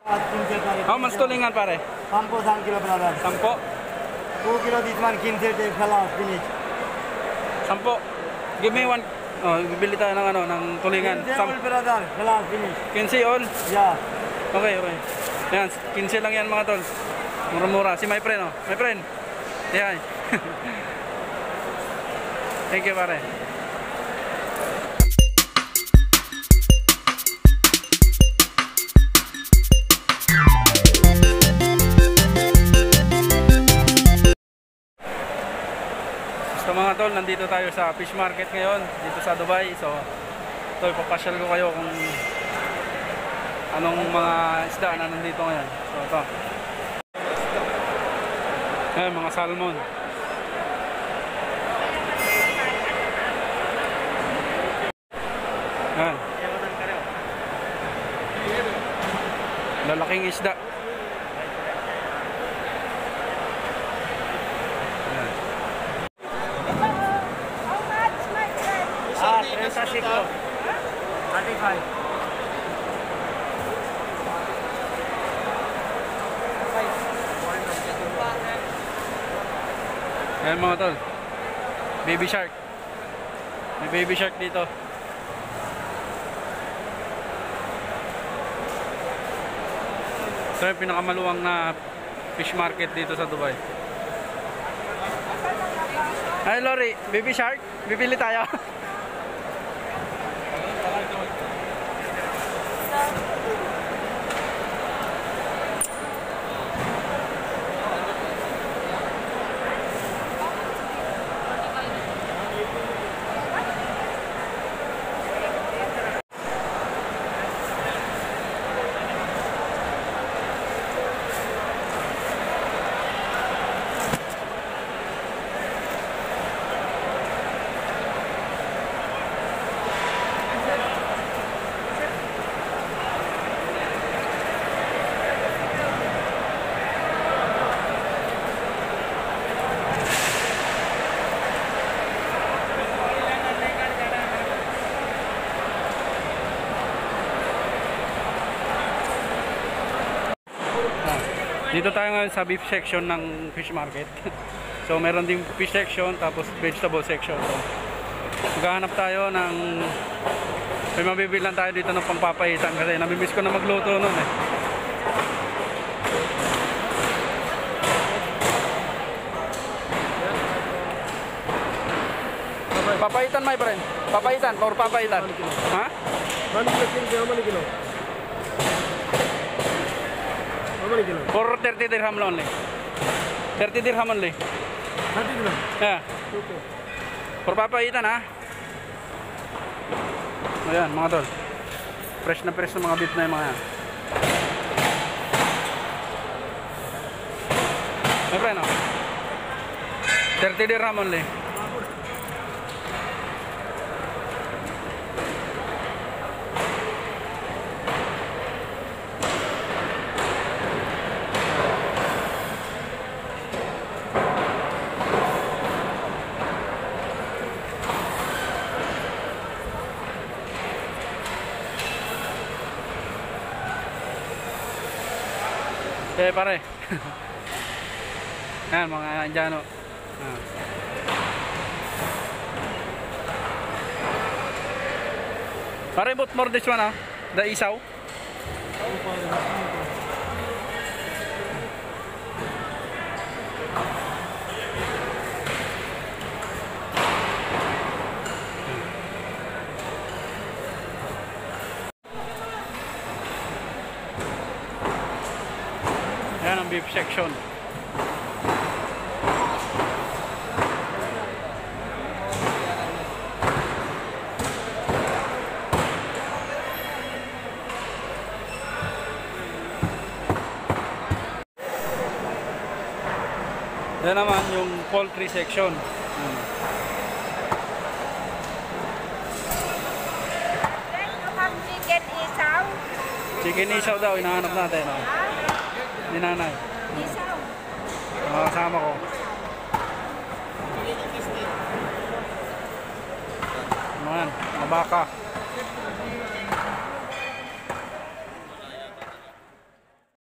How much tulingan pare? 10 kilo brother. 10? 2 kilo this one kinsel take halas finish. 10. Give me one. Oh, bibili tayo ng ano, ng tulingan. 15 brother, halas finish. 15 all? Yeah. Okay, okay. Yan, 15 lang yan mga tol. Mura-mura. Si my friend, oh. My friend. Say hi. Thank you pare. So mga tol, nandito tayo sa fish market ngayon dito sa Dubai. So ito, ipapasyal ko kayo kung anong mga isda na nandito ngayon. So ito, ayan, mga salmon. Ayan, lalaking isda. Siklo. 35. Ayan mga tol, baby shark. May baby shark dito. Ito yung pinakamaluwang na fish market dito sa Dubai. Ay Lori, baby shark, bibili tayo. Dito tayo ngayon sa beef section ng fish market. So meron ding fish section tapos vegetable section. So maghahanap tayo ng may mabibilan tayo dito ng pangpapaitan kasi namimiss ko na magluto noon eh. Papaitan my friend. Papaitan or papaitan. Ha? 1 kilo. For 30 dirham only. 30 dirham only. 30 dirham? Yeah. Okay. For papaitan ha. Ayan mga tol. Fresh na mga beef na yung mga yan. My friend oh. 30 dirham only. Eh pare. Yan mga Indiano. Pare but more this one ah. The isaw. Yan ang beef section. Yan naman yung poultry section. Chicken isaw. Chicken isaw daw, hinahanap natin. Oh. Ni nanay. Isaw. Mga kasama ko. Ayan, mga baka.